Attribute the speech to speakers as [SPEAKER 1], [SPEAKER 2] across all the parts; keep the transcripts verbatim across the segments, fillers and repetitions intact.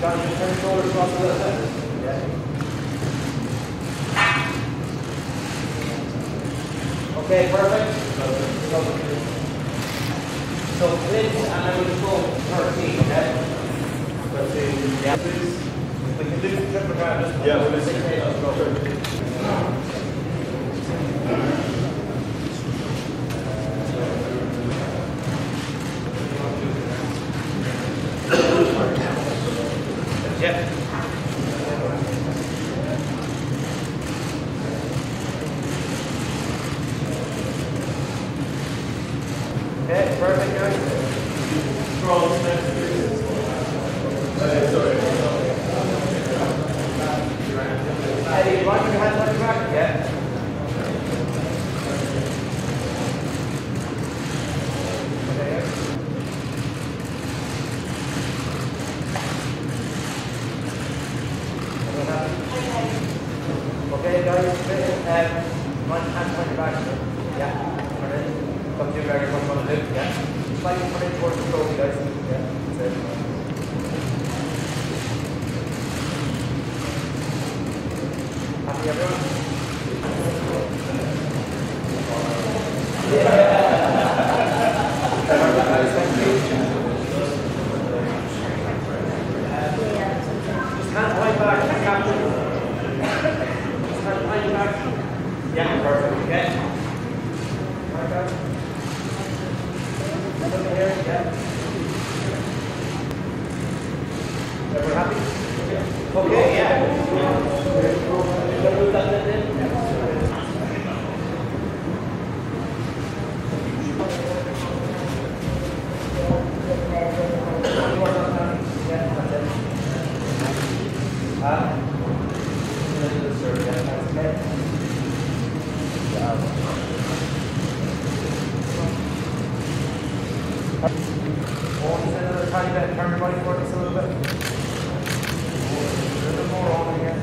[SPEAKER 1] John, just turn your shoulders across a little bit. Yeah. Okay, perfect. So this, and I will just go thirteen, okay? thirteen. Yeah. We can do the triple round. Yeah, we'll do sixteen. Let's go. Yeah. Okay, perfect, guys. Strong step. Sorry. Eddie, you want your hands on your back? Yeah. Okay, guys, um, one hand on your back. Yeah. Alright. Come to where you're going to do. Yeah. Slightly put it towards the throat, guys. Yeah. That's it. Happy everyone? Yeah. Just hand behind back, captain. Yeah, perfect. Okay. Okay. Look at here. Yeah. Everyone happy? Okay, yeah. Move that bit in. Ah. Tiny bit, turn your body forward just a little bit. A little more on here.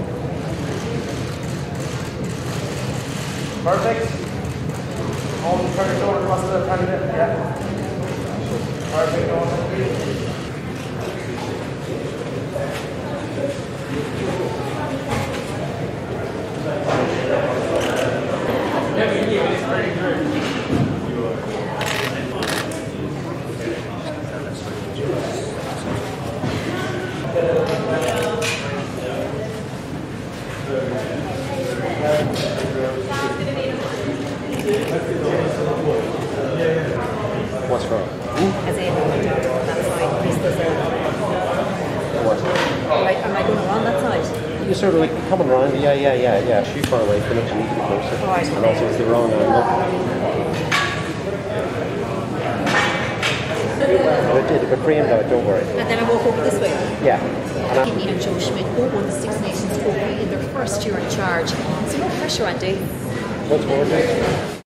[SPEAKER 1] Perfect. Only turn your shoulder across a little tiny bit. Yeah. Perfect. On. It's pretty good.
[SPEAKER 2] What's wrong?
[SPEAKER 3] As in, that side, this is
[SPEAKER 2] What?
[SPEAKER 3] am I, am I going around that side?
[SPEAKER 2] You're sort of like coming around, yeah, yeah, yeah, yeah. Shoot far away from it, you need to be closer.
[SPEAKER 3] Oh, right,
[SPEAKER 2] and
[SPEAKER 3] okay.
[SPEAKER 2] also it's the wrong angle. But it did, but framed out, don't worry.
[SPEAKER 3] And then I walk over this way.
[SPEAKER 2] Yeah. And I,
[SPEAKER 3] Kimmy and Joe Schmidt both won the Six Nations Trophy in their first year in charge. So no pressure, Andy.
[SPEAKER 2] what's more, Dave?